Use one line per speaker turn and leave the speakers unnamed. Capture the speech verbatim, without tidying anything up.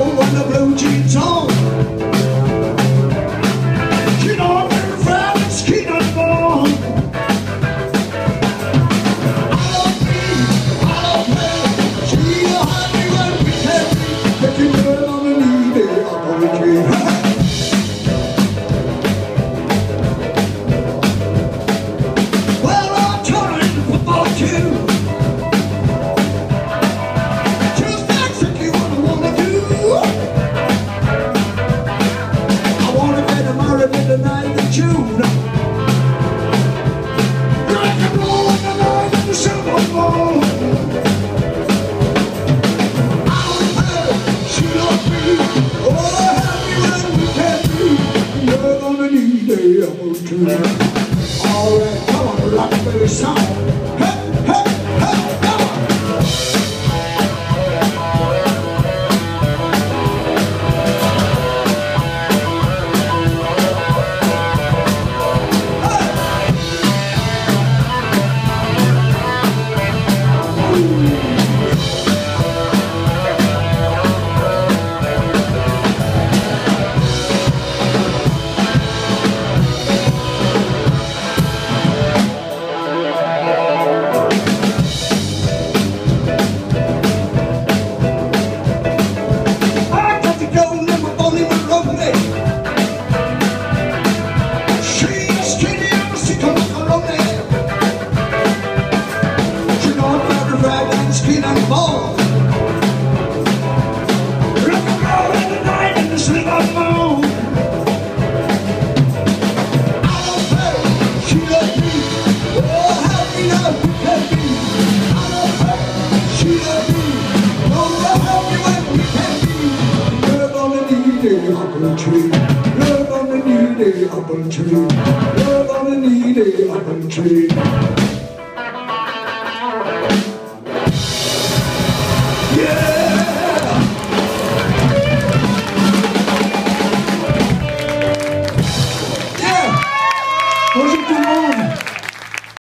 know when the blue jeans on. You know I'm very proud and skin on the bone. I don't need, I don't pay. She don't have me when we can be. If you turn on the knee, they are on the tree. Well, I'm trying to football too. The night of June, rock and roll in the night of the Super Bowl. I'll her, she loves me. Oh, happy when we can be. You're gonna need a apple tree. All right, come on, rock baby song. Hey, hey, hey, come on. Skin and bone. Rock and roll in the night and the sleep on the moon. I don't pay, she loves me. Oh, happy love we can be. I don't pay, she loves me. Oh, happy when we can be. You're gonna need a apple tree. You're gonna need a apple tree. You're gonna need a apple tree.